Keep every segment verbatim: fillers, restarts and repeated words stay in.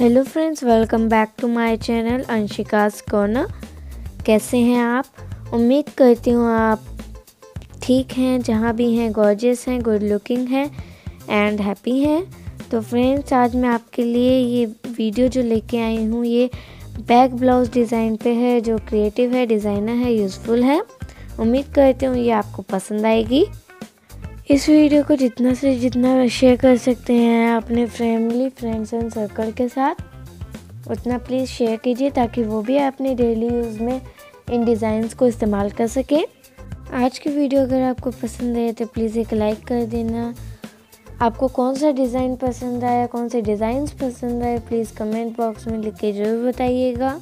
Hello friends, welcome back to my channel Anshika's corner. कैसे हैं आप? उम्मीद करती हूँ आप ठीक हैं, जहाँ भी हैं गॉर्जियस हैं, गुड लुकिंग हैं एंड हैप्पी हैं। तो फ्रेंड्स, आज मैं आपके लिए ये वीडियो जो लेके आई हूँ ये बैक ब्लाउज़ डिज़ाइन पे है, जो क्रिएटिव है, डिज़ाइनर है, यूज़फुल है। उम्मीद करती हूँ ये आपको पसंद आएगी। इस वीडियो को जितना से जितना शेयर कर सकते हैं अपने फैमिली, फ्रेंड्स एंड सर्कल के साथ, उतना प्लीज़ शेयर कीजिए ताकि वो भी अपने डेली यूज़ में इन डिज़ाइंस को इस्तेमाल कर सकें। आज की वीडियो अगर आपको पसंद आए तो प्लीज़ एक लाइक कर देना। आपको कौन सा डिज़ाइन पसंद आया, कौन से डिज़ाइंस पसंद आए, प्लीज़ कमेंट बॉक्स में लिख के ज़रूर बताइएगा।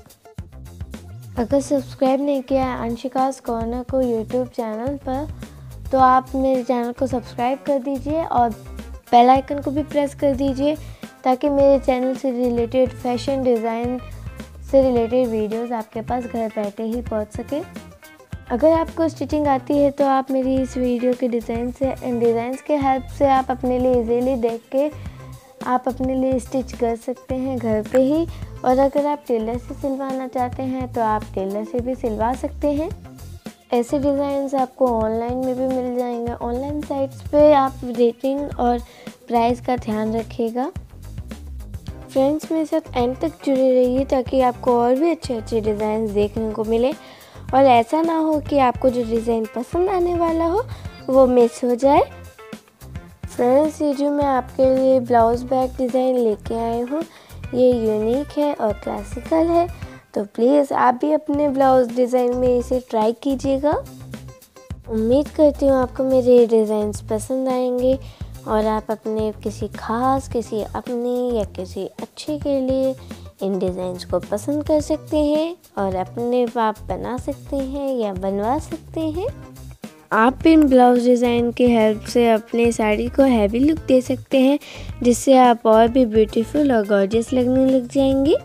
अगर सब्सक्राइब नहीं किया है अंशिकास कॉर्नर को यूट्यूब चैनल पर, तो आप मेरे चैनल को सब्सक्राइब कर दीजिए और बेल आइकन को भी प्रेस कर दीजिए ताकि मेरे चैनल से रिलेटेड फैशन डिज़ाइन से रिलेटेड वीडियोस आपके पास घर बैठे ही पहुंच सके। अगर आपको स्टिचिंग आती है तो आप मेरी इस वीडियो के डिज़ाइन से इन डिज़ाइंस के हेल्प से आप अपने लिए इजीली देख के आप अपने लिए स्टिच कर सकते हैं घर पे ही। और अगर आप टेलर से सिलवाना चाहते हैं तो आप टेलर से भी सिलवा सकते हैं। ऐसे डिज़ाइंस आपको ऑनलाइन में भी मिल जाएंगे। ऑनलाइन साइट्स पे आप रेटिंग और प्राइस का ध्यान रखिएगा। फ्रेंड्स, मेरे साथ एंड तक जुड़े रहिए ताकि आपको और भी अच्छे अच्छे डिज़ाइंस देखने को मिले और ऐसा ना हो कि आपको जो डिज़ाइन पसंद आने वाला हो वो मिस हो जाए। फ्रेंड्स, ये जो मैं आपके लिए ब्लाउज़ बैक डिज़ाइन लेके आई हूँ ये यूनिक है और क्लासिकल है, तो प्लीज़ आप भी अपने ब्लाउज़ डिज़ाइन में इसे ट्राई कीजिएगा। उम्मीद करती हूँ आपको मेरे डिज़ाइंस पसंद आएंगे और आप अपने किसी ख़ास, किसी अपने या किसी अच्छे के लिए इन डिज़ाइंस को पसंद कर सकते हैं और अपने आप बना सकते हैं या बनवा सकते हैं। आप इन ब्लाउज़ डिज़ाइन की हेल्प से अपने साड़ी को हैवी लुक दे सकते हैं, जिससे आप और भी ब्यूटीफुल और गॉर्जियस लगने लग जाएंगी।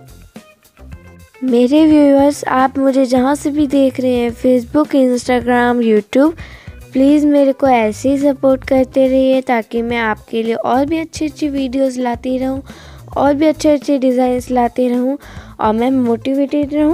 मेरे व्यूअर्स, आप मुझे जहाँ से भी देख रहे हैं, फेसबुक, इंस्टाग्राम, यूट्यूब, प्लीज़ मेरे को ऐसे ही सपोर्ट करते रहिए ताकि मैं आपके लिए और भी अच्छी अच्छी वीडियोस लाती रहूँ और भी अच्छे अच्छे डिज़ाइंस लाती रहूँ और मैं मोटिवेटेड रहूँ।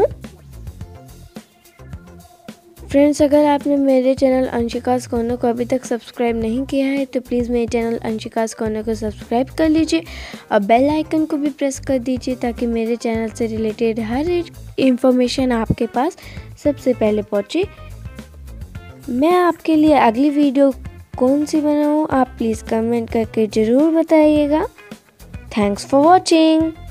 फ्रेंड्स, अगर आपने मेरे चैनल अंशिकास कॉर्नर को अभी तक सब्सक्राइब नहीं किया है तो प्लीज़ मेरे चैनल अंशिकास कॉर्नर को सब्सक्राइब कर लीजिए और बेल आइकन को भी प्रेस कर दीजिए ताकि मेरे चैनल से रिलेटेड हर एक इंफॉर्मेशन आपके पास सबसे पहले पहुंचे। मैं आपके लिए अगली वीडियो कौन सी बनाऊं आप प्लीज़ कमेंट करके ज़रूर बताइएगा। Thanks for watching.